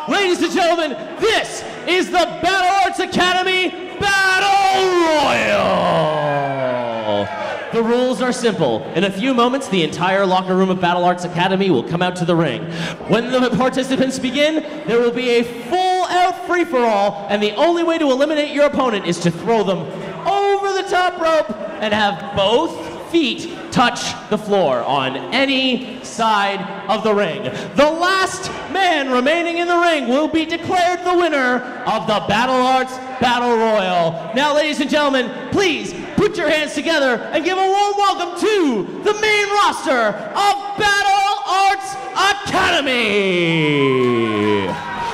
Ladies and gentlemen, this is the Battle Arts Academy Battle Royal! The rules are simple. In a few moments, the entire locker room of Battle Arts Academy will come out to the ring. When the participants begin, there will be a full-out free-for-all, and the only way to eliminate your opponent is to throw them over the top rope and have both feet touch the floor on any side of the ring. The last man remaining in the ring will be declared the winner of the Battle Arts Battle Royal. Now, ladies and gentlemen, please put your hands together and give a warm welcome to the main roster of Battle Arts Academy.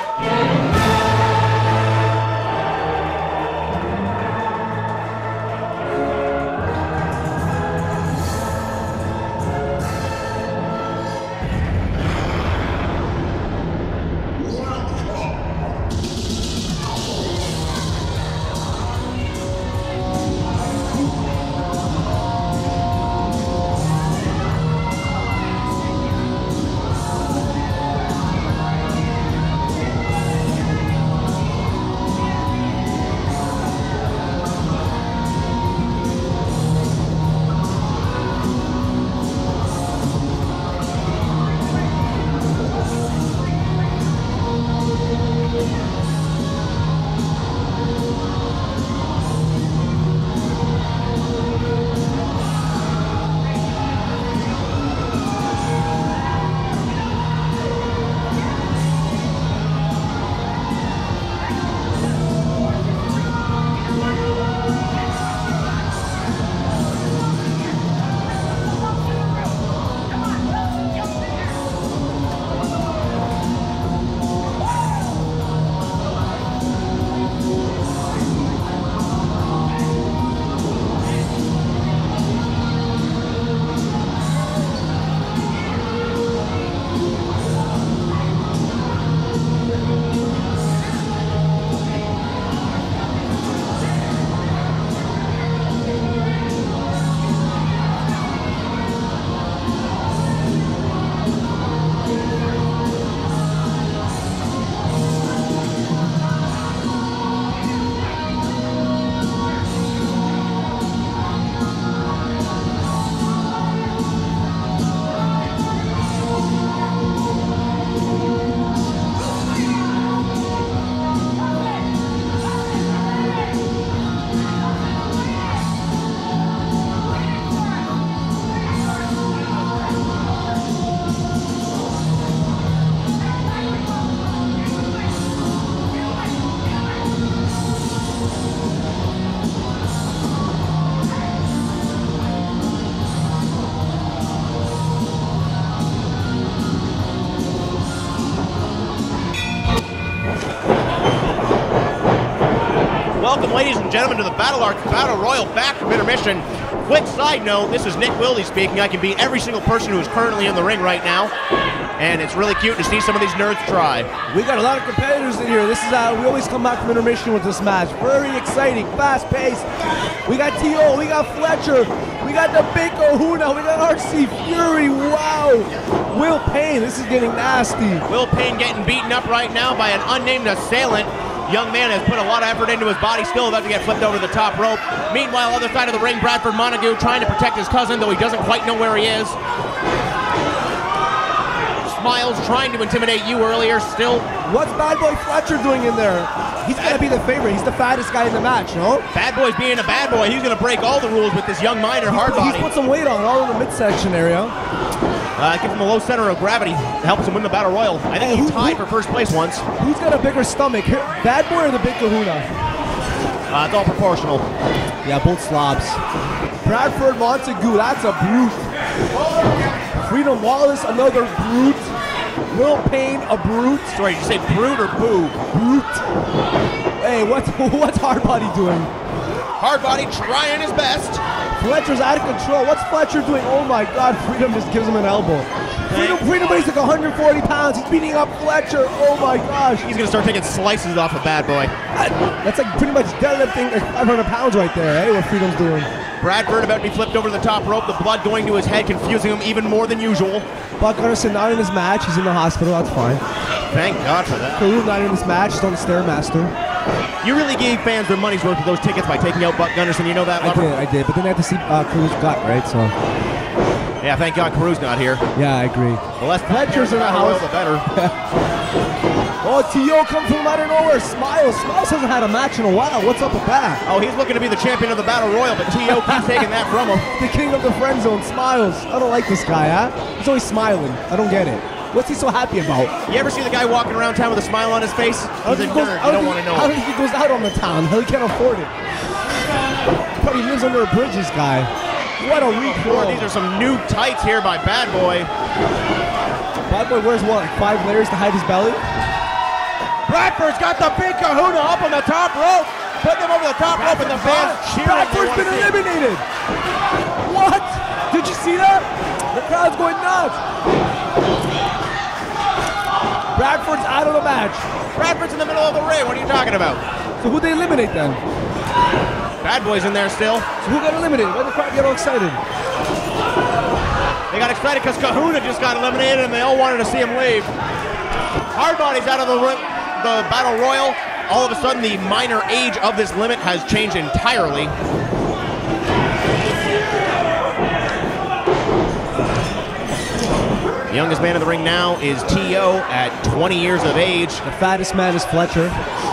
Welcome, ladies and gentlemen, to the Battle Arts Battle Royal back from intermission. Quick side note, this is Nick Wilde speaking. I can beat every single person who is currently in the ring right now, and it's really cute to see some of these nerds try. We got a lot of competitors in here. This is we always come back from intermission with this match. Very exciting, fast-paced. We got T.O., we got Fletcher, we got the Big Kahuna, we got Arcee Fury, wow! Will Payne, this is getting nasty. Will Payne getting beaten up right now by an unnamed assailant. Young man has put a lot of effort into his body, still about to get flipped over the top rope. Meanwhile, other side of the ring, Bradford Montague trying to protect his cousin, though he doesn't quite know where he is. Smiles trying to intimidate you earlier, still. What's Bad Boy Fletcher doing in there? He's gonna be the favorite. He's the fattest guy in the match, no? Bad Boy's being a bad boy. He's gonna break all the rules with this young minor Hardbody. He's put some weight on, all in the midsection area. Give him a low center of gravity. Helps him win the Battle Royal. I think he tied for first place once. Who's got a bigger stomach, Bad Boy or the Big Kahuna? It's all proportional. Yeah, both slobs. Bradford Montague, that's a brute. Freedom Wallace, another brute. Will Payne, a brute. Sorry, did you say brute or boo? Brute. Hey, what's Hardbody doing? Hardbody trying his best. Fletcher's out of control. What's Fletcher doing? Oh my God, Freedom just gives him an elbow. Freedom weighs like 140 pounds. He's beating up Fletcher. Oh my gosh. He's gonna start taking slices off of Bad Boy. That's like pretty much deadlifting like 500 pounds right there, what Freedom's doing. Bradford about to be flipped over the top rope, the blood going to his head, confusing him even more than usual. Buck Gunnarsson not in his match. He's in the hospital. That's fine. Thank God for that. Carew not in this match. He's on the Stairmaster. You really gave fans their money's worth of those tickets by taking out Buck Gunnarsson. You know that, Lover? I did. But then they have to see Carew's gut, right? So. Yeah, thank God Carew's not here. Yeah, I agree. The less Fletcher's in the house, the better. Oh, T.O. comes from out of nowhere. Smiles hasn't had a match in a while. What's up with that? Oh, he's looking to be the champion of the Battle Royal, but T.O. keeps taking that from him. The king of the friend zone, Smiles. I don't like this guy, huh? He's always smiling. I don't get it. What's he so happy about? You ever see the guy walking around town with a smile on his face? He's a nerd. You don't want to know. How do you think he goes out on the town? He can't afford it. Probably lives under a bridge, this guy. What a week for him. These are some new tights here by Bad Boy. Bad Boy wears what, like 5 layers to hide his belly? Bradford's got the Big Kahuna up on the top rope. Putting him over the top rope and the fans cheering. Bradford's been eliminated. What? Did you see that? The crowd's going nuts. Bradford's out of the match. Bradford's in the middle of the ring. What are you talking about? So who'd they eliminate then? Bad Boy's in there still. So who got eliminated? Why did the crowd get all excited? They got excited because Kahuna just got eliminated and they all wanted to see him leave. Hardbody's out of the Battle Royal. All of a sudden, the minor age of this limit has changed entirely. The youngest man in the ring now is T.O. at 20 years of age. The fattest man is Fletcher.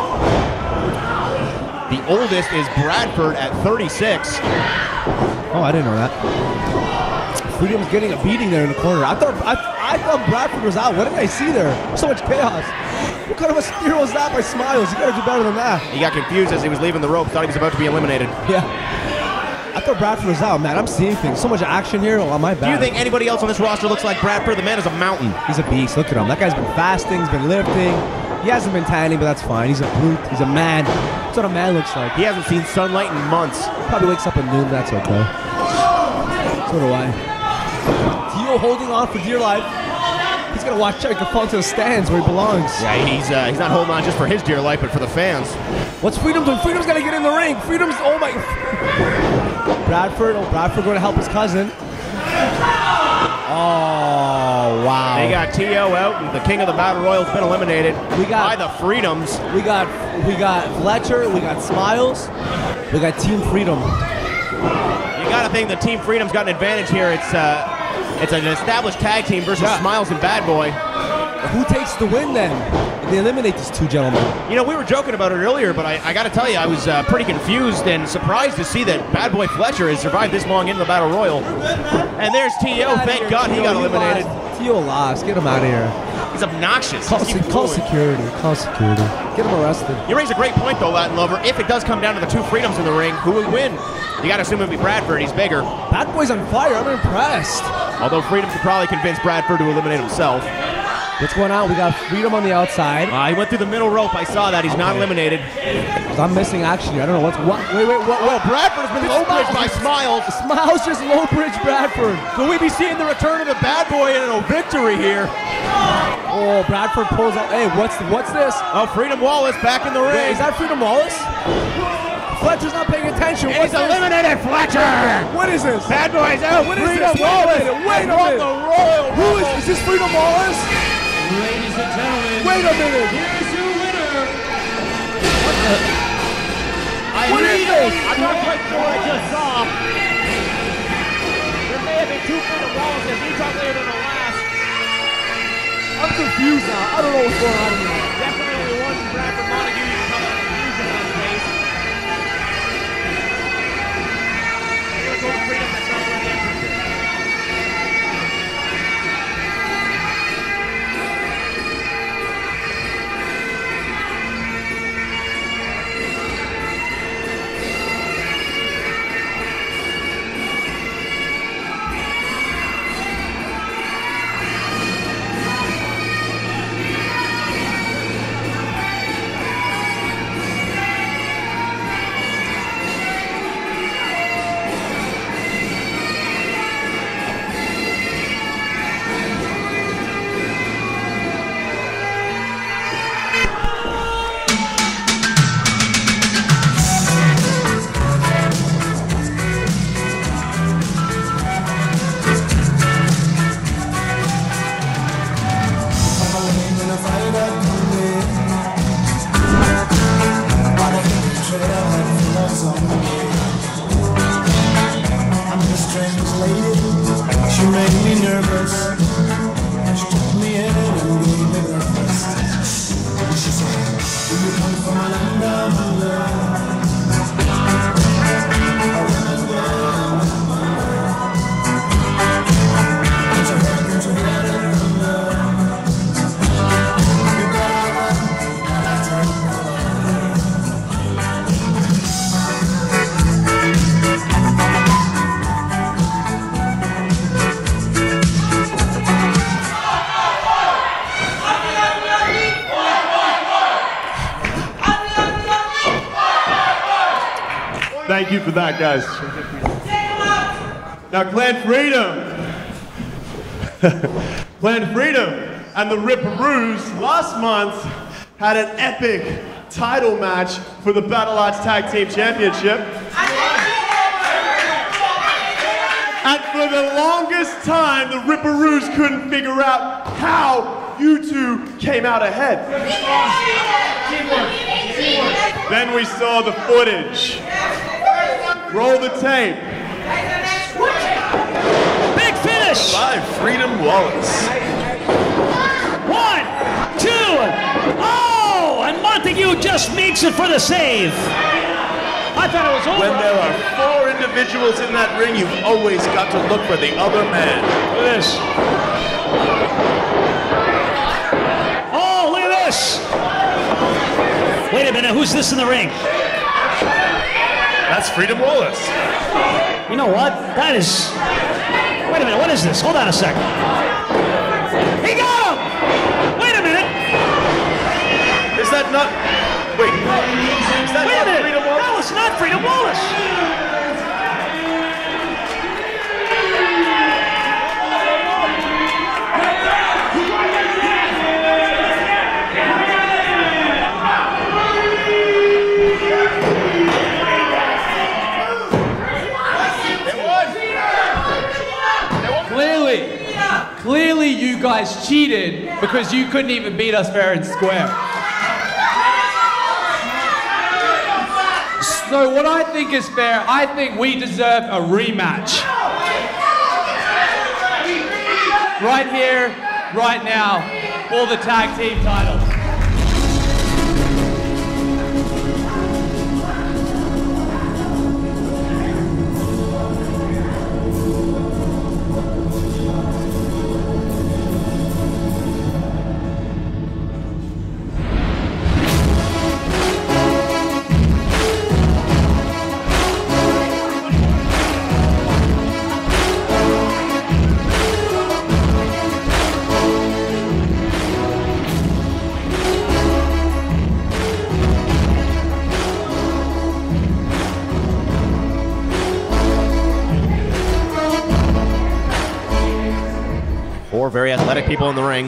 The oldest is Bradford at 36. Oh, I didn't know that. Freedom's getting a beating there in the corner. I thought Bradford was out. What did I see there? So much chaos. What kind of a steer was that by Smiles? You gotta do better than that. He got confused as he was leaving the rope, thought he was about to be eliminated. Yeah. I thought Bradford was out, man. I'm seeing things. So much action here. Oh, my bad. Do you think anybody else on this roster looks like Bradford? The man is a mountain. He's a beast. Look at him. That guy's been fasting. He's been lifting. He hasn't been tanning, but that's fine. He's a brute. He's a man. That's what a man looks like. He hasn't seen sunlight in months. Probably wakes up at noon. That's okay. So do I. T.O. holding on for dear life. He's gonna watch Jerry fall into the stands where he belongs. Yeah, he's not holding on just for his dear life, but for the fans. What's Freedom doing? Freedom's gotta get in the ring. Freedom's, oh my. Bradford going to help his cousin. Oh, wow. They got T.O. out, and the king of the Battle Royal's been eliminated by the Freedoms. We got Fletcher, we got Smiles, we got Team Freedom. You gotta think the Team Freedom's got an advantage here. It's an established tag team versus Smiles and Bad Boy. Who takes the win then? They eliminate these two gentlemen. You know, we were joking about it earlier, but I got to tell you, I was pretty confused and surprised to see that Bad Boy Fletcher has survived this long into the Battle Royal. And there's T.O. Thank God he got eliminated. T.O. lost. Get him out of here. He's obnoxious. Call security. Call security. Get him arrested. You raise a great point, though, Latin Lover. If it does come down to the two Freedoms in the ring, who would win? You got to assume it would be Bradford. He's bigger. Bad Boy's on fire. I'm impressed. Although Freedom could probably convince Bradford to eliminate himself. What's going on? We got Freedom on the outside. He went through the middle rope. I saw that. He's not eliminated. I'm missing action here. I don't know what's what. Wait, what? Oh, Bradford's been low bridged by Smiles. Smiles just low bridge Bradford. Could we be seeing the return of the Bad Boy and a victory here? Oh, Bradford pulls out. Hey, what's this? Oh, Freedom Wallace back in the ring. Wait, is that Freedom Wallace? Fletcher's not paying attention. He's eliminated Fletcher. What is this? Bad Boy's out. What is Freedom this? Wallace. Wait a minute. The Royal. Who is this? Freedom Wallace? Ladies and gentlemen, wait a minute. Here's your winner. What is this? I'm not quite sure what I just saw. There may have been two Freedom Wallaces. Each out later than the last. I'm confused now. I don't know what's going on here. Definitely one Bradford Montague. You can tell the confusion on his face. Here goes Freedom. That's not where the entrance is. Thank you for that, guys. Now, Clan Freedom. Clan Freedom and the Ripperoos last month had an epic title match for the Battle Arts Tag Team Championship. And for the longest time, the Ripperoos couldn't figure out how you two came out ahead. Then we saw the footage. Roll the tape. Big finish! By Freedom Wallace. 1, 2, oh! And Montague just makes it for the save. I thought it was over. When there are 4 individuals in that ring, you've always got to look for the other man. Look at this. Oh, look at this. Wait a minute, who's this in the ring? That's Freedom Wallace. You know what? That is... Wait a minute, what is this? Hold on a second. He got him! Wait a minute. Is that not... Wait. Is that Wait a not minute. Freedom Wallace? No, it's not Freedom Wallace. Clearly you guys cheated because you couldn't even beat us fair and square. So what I think is fair, I think we deserve a rematch. Right here, right now, for the tag team titles. Four very athletic people in the ring.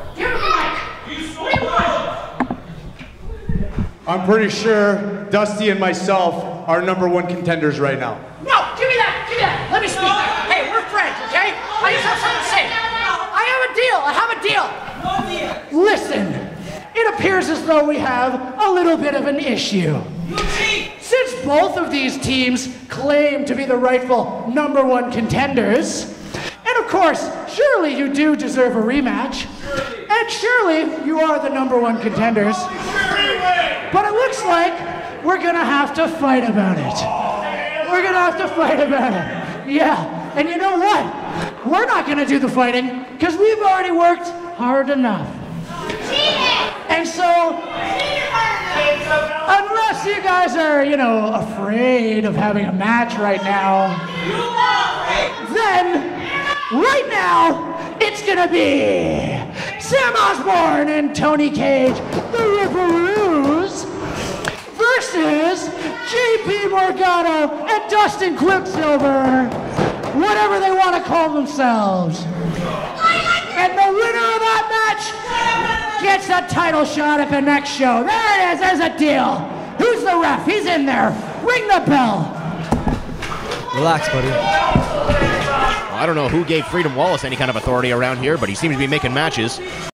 I'm pretty sure Dusty and myself are #1 contenders right now. No, give me that, let me speak. Hey, we're friends, okay? I just have something to say. I have a deal. Listen, it appears as though we have a little bit of an issue. Since both of these teams claim to be the rightful #1 contenders, and of course, surely you do deserve a rematch, and surely you are the #1 contenders, but it looks like we're gonna have to fight about it. We're gonna have to fight about it. Yeah, and you know what? We're not gonna do the fighting because we've already worked hard enough. And so, unless you guys are, afraid of having a match right now, then right now it's gonna be Sam Osborne and Tony Cage, the Ripperoos, versus JP Morgano and Dustin Quicksilver, whatever they want to call themselves. And the winner of that match gets a title shot at the next show. There it is, there's a deal. Who's the ref? He's in there. Ring the bell. Relax, buddy. I don't know who gave Freedom Wallace any kind of authority around here, but he seems to be making matches.